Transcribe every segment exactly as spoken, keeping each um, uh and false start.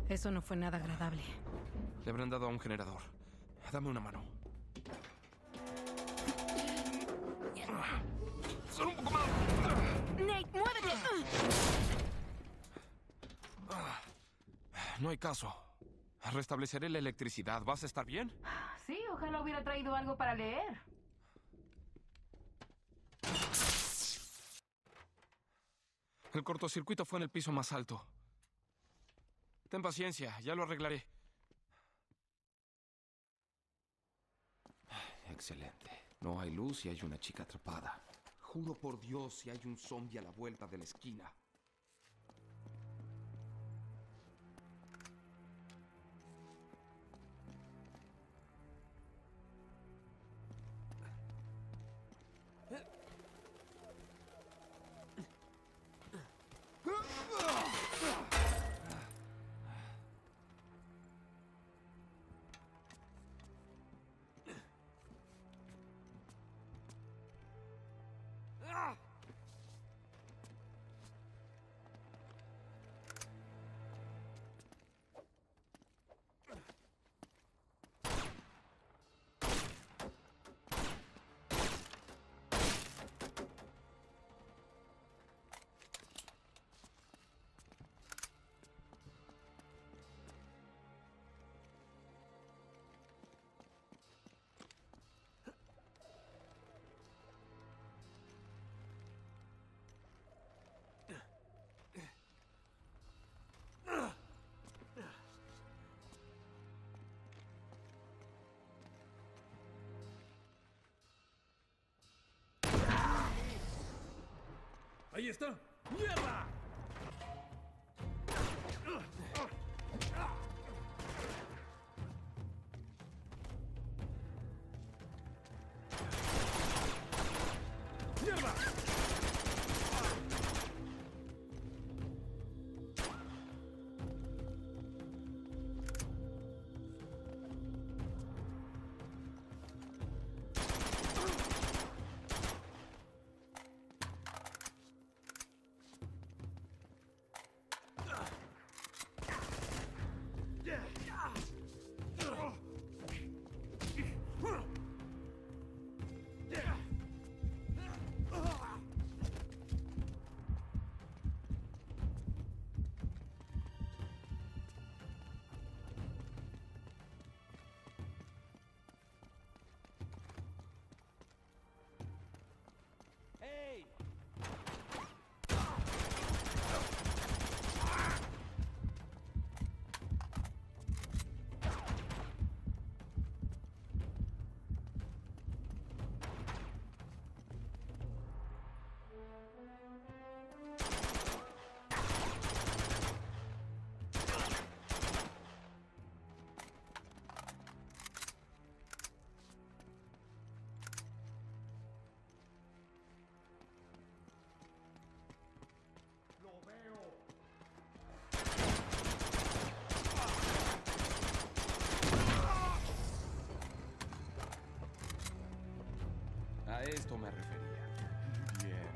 Eso no fue nada agradable. Le habrán dado a un generador. Dame una mano. ¡Solo un poco más! ¡Nate, muévete! No hay caso. Restableceré la electricidad. ¿Vas a estar bien? Sí, ojalá hubiera traído algo para leer. El cortocircuito fue en el piso más alto. Ten paciencia, ya lo arreglaré. Excelente. No hay luz y hay una chica atrapada. Juro por Dios si hay un zombie a la vuelta de la esquina. ¡Ahí está! ¡Mierda! ¡Mierda! A esto me refería. Bien.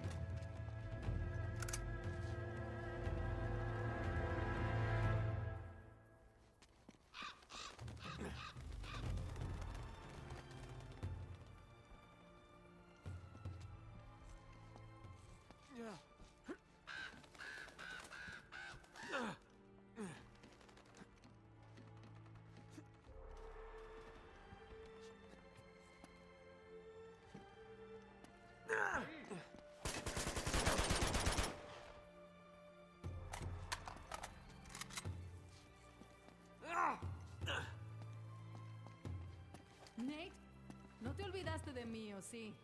Nate, no te olvidaste de mí, ¿o sí?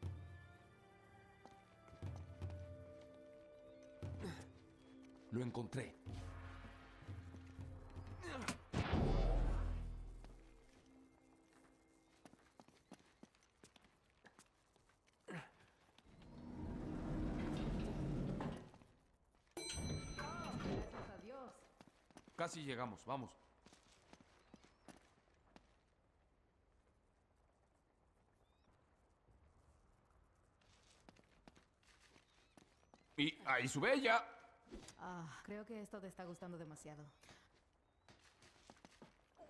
Lo encontré. Gracias a Dios. Casi llegamos, vamos. Y ahí sube ella. Ah, creo que esto te está gustando demasiado.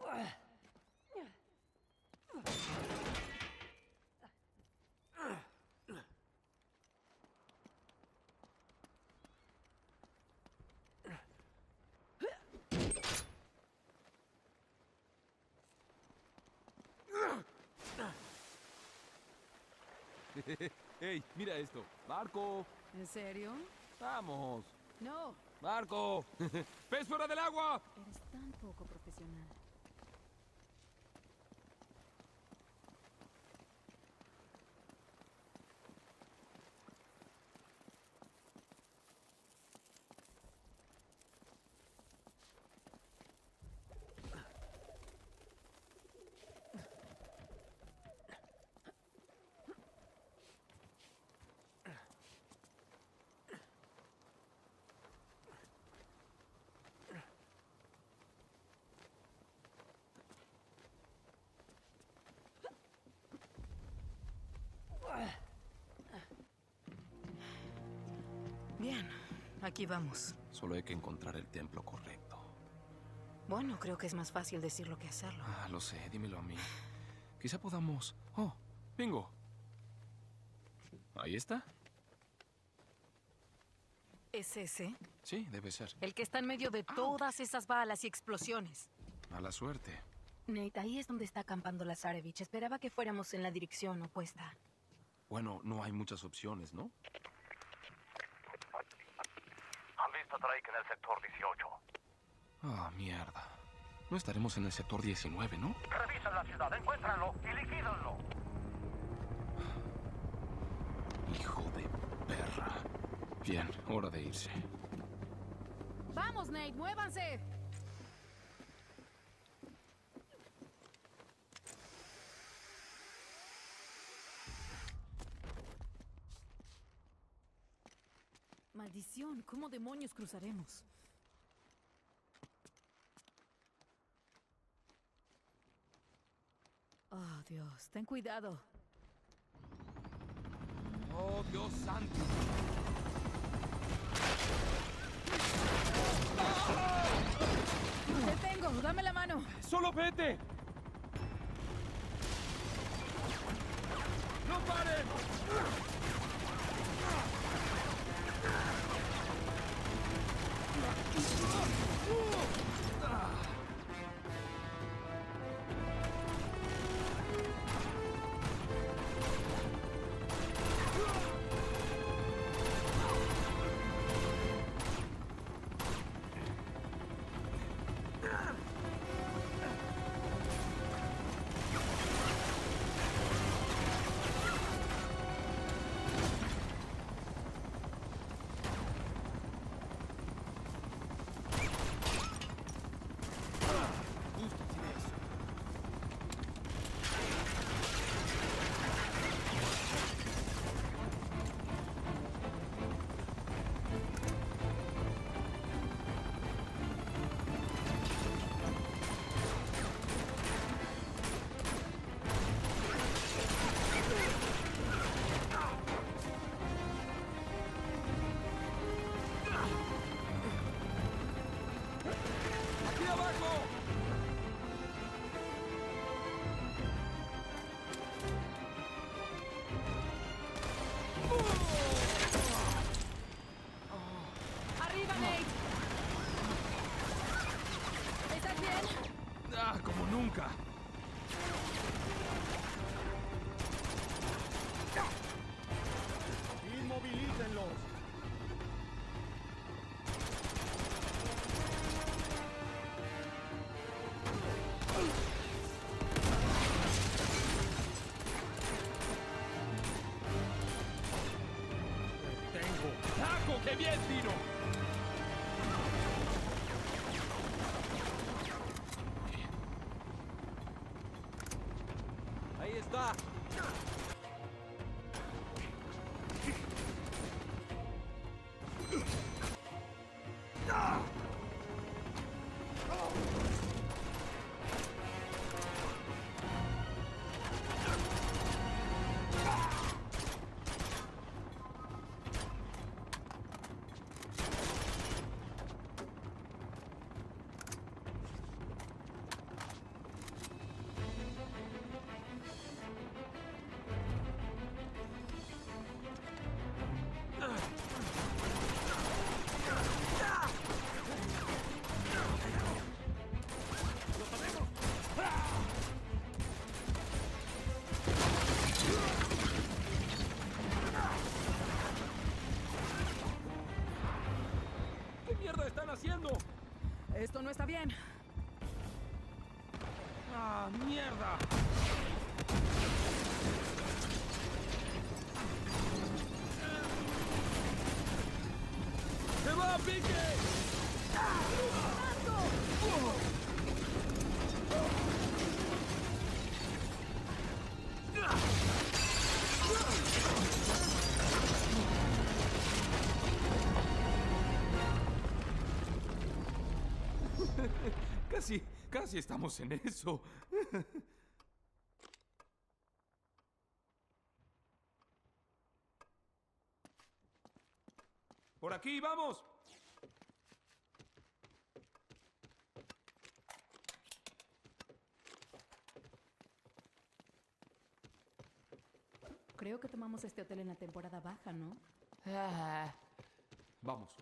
¡Ey, mira esto! ¡Marco! ¿En serio? ¡Vamos! No. ¡Marco! ¡Pez fuera del agua! Eres tan poco profesional. Bien, aquí vamos. Solo hay que encontrar el templo correcto. Bueno, creo que es más fácil decirlo que hacerlo. Ah, lo sé, dímelo a mí. Quizá podamos... Oh, bingo. ¿Ahí está? ¿Es ese? Sí, debe ser. El que está en medio de todas esas balas y explosiones. Mala suerte. Nate, ahí es donde está acampando Lazarevich. Esperaba que fuéramos en la dirección opuesta. Bueno, no hay muchas opciones, ¿no? Han visto a Drake en el sector dieciocho. Ah, mierda. No estaremos en el sector diecinueve, ¿no? Revisan la ciudad, encuéntranlo y liquídanlo. Hijo de perra. Bien, hora de irse. ¡Vamos, Nate! ¡Muévanse! Maldición, ¿cómo demonios cruzaremos? Oh, Dios, ten cuidado. ¡Oh, Dios santo! ¡Te tengo! ¡Dame la mano! ¡Solo vete! ¡No paren! ¡Arriba, Nate! ¿Estás bien? ¡Ah, como nunca! ¡Inmovilícenlos! ¡Taco, qué bien tiro! ¡Ahí está! haciendo? Esto no está bien. ¡Ah, mierda! ¡Se va, pique! Casi, casi estamos en eso. Por aquí, vamos. Creo que tomamos este hotel en la temporada baja, ¿no? Vamos.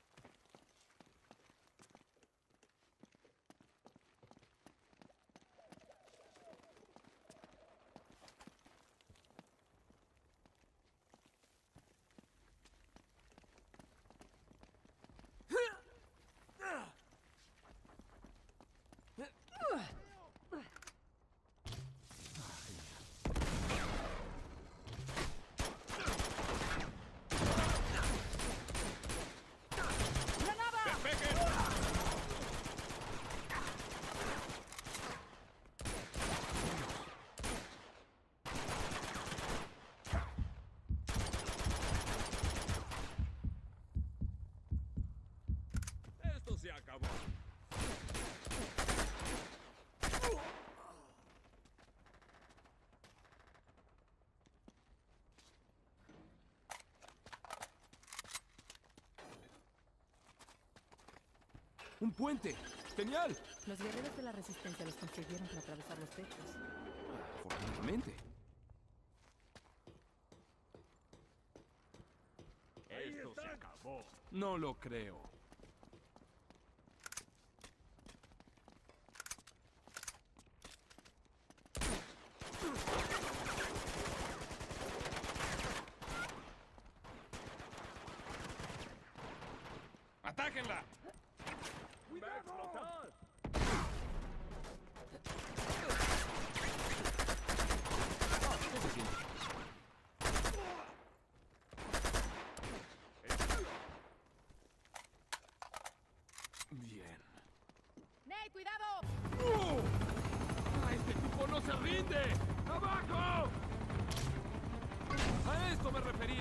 Esto se acabó. ¡Un puente! ¡Genial! Los guerreros de la resistencia los construyeron para atravesar los techos. Afortunadamente. Esto se acabó. No lo creo. ¡Atáquenla! ¡Va a explotar! ¿Qué se siente? Bien. ¡Nate, cuidado! ¡Uh! ¡Ah, este tipo no se rinde! ¡Abajo! A esto me refería.